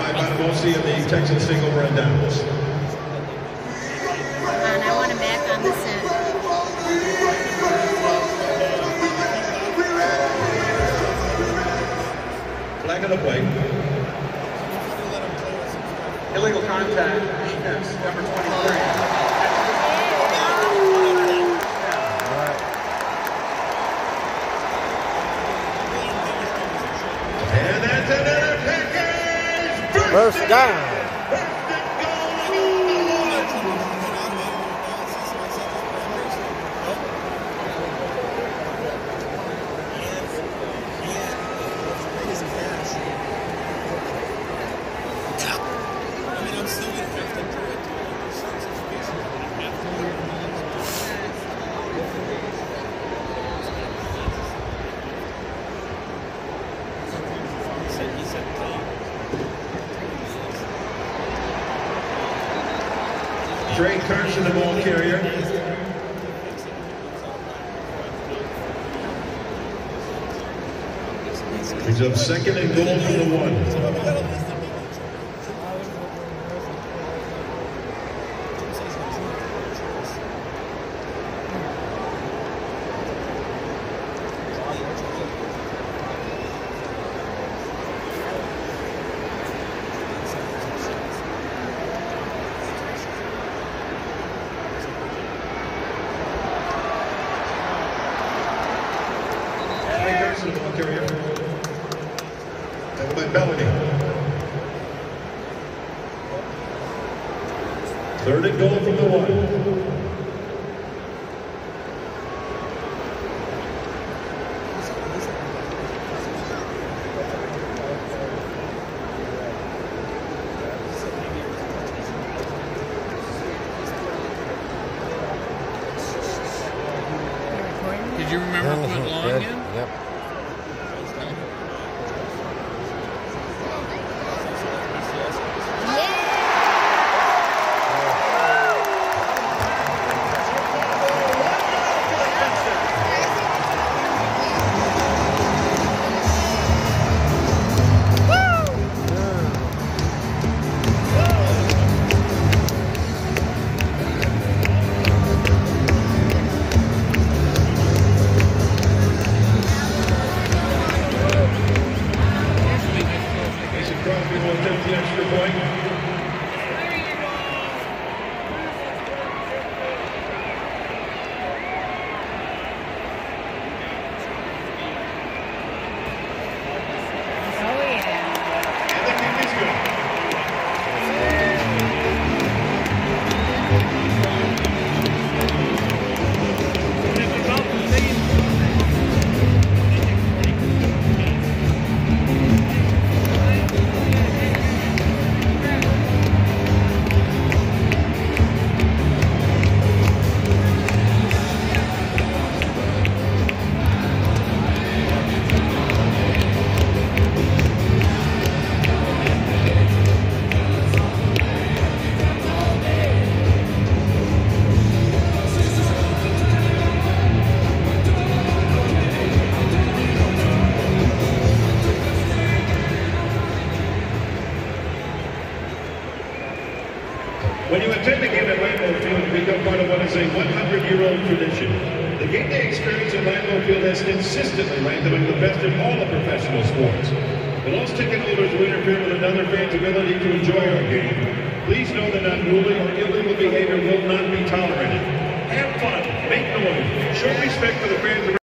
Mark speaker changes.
Speaker 1: by Bonamosi of the Texas Single Run Downs.
Speaker 2: Come on, I want him back on the set.
Speaker 1: Flag on the plate. Illegal contact, defense, number 23. And that's another package.
Speaker 3: First down.
Speaker 1: Drake Carson, the ball carrier. He's up second and goal for the one. Carrier. By Bellany. Third and goal from the one.
Speaker 4: Did you remember if it went long again?
Speaker 3: Yep.
Speaker 1: Crosby will attempt the extra point.
Speaker 2: Oh, yeah.
Speaker 1: And the kick is good. When you attend a game at Lambeau Field, you become part of what is a 100-year-old tradition. The game day experience at Lambeau Field has consistently ranked among the best in all of professional sports. The lost ticket holders who interfere with another fan's ability to enjoy our game, please know that unruly or illegal behavior will not be tolerated. Have fun, make noise, show respect for the fans.